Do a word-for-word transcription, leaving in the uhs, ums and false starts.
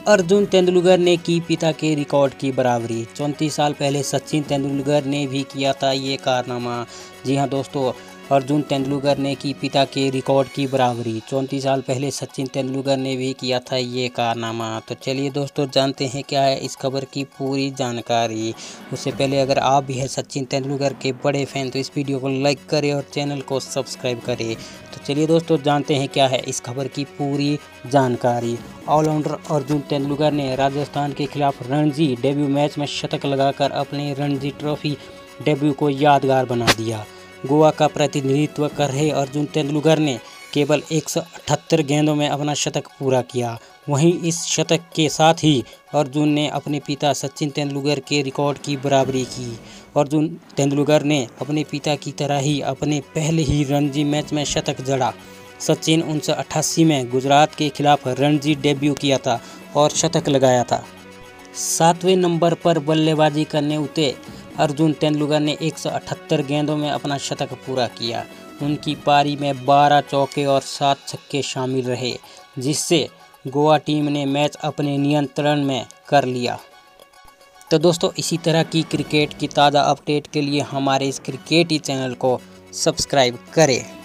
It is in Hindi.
अर्जुन तेंदुलकर ने की पिता के रिकॉर्ड की बराबरी। चौंतीस साल पहले सचिन तेंदुलकर ने भी किया था ये कारनामा। जी हाँ दोस्तों, अर्जुन तेंदुलकर ने की पिता के रिकॉर्ड की बराबरी। चौंतीस साल पहले सचिन तेंदुलकर ने भी किया था ये कारनामा। तो चलिए दोस्तों, जानते हैं क्या है इस खबर की पूरी जानकारी। उससे पहले अगर आप भी हैं सचिन तेंदुलकर के बड़े फैन तो इस वीडियो को लाइक करें और चैनल को सब्सक्राइब करें। तो चलिए दोस्तों, जानते हैं क्या है इस खबर की पूरी जानकारी। ऑलराउंडर अर्जुन तेंदुलकर ने राजस्थान के खिलाफ रणजी डेब्यू मैच में शतक लगाकर अपने रणजी ट्रॉफी डेब्यू को यादगार बना दिया। गोवा का प्रतिनिधित्व कर रहे अर्जुन तेंदुलकर ने केवल एक सौ अठहत्तर गेंदों में अपना शतक पूरा किया। वहीं इस शतक के साथ ही अर्जुन ने अपने पिता सचिन तेंदुलकर के रिकॉर्ड की बराबरी की। अर्जुन तेंदुलकर ने अपने पिता की तरह ही अपने पहले ही रणजी मैच में शतक जड़ा। सचिन उन्नीस सौ अट्ठासी में गुजरात के खिलाफ रणजी डेब्यू किया था और शतक लगाया था। सातवें नंबर पर बल्लेबाजी करने उतरे अर्जुन तेंदुलकर ने एक सौ अठहत्तर गेंदों में अपना शतक पूरा किया। उनकी पारी में बारह चौके और सात छक्के शामिल रहे, जिससे गोवा टीम ने मैच अपने नियंत्रण में कर लिया। तो दोस्तों, इसी तरह की क्रिकेट की ताज़ा अपडेट के लिए हमारे इस क्रिकेट ही चैनल को सब्सक्राइब करें।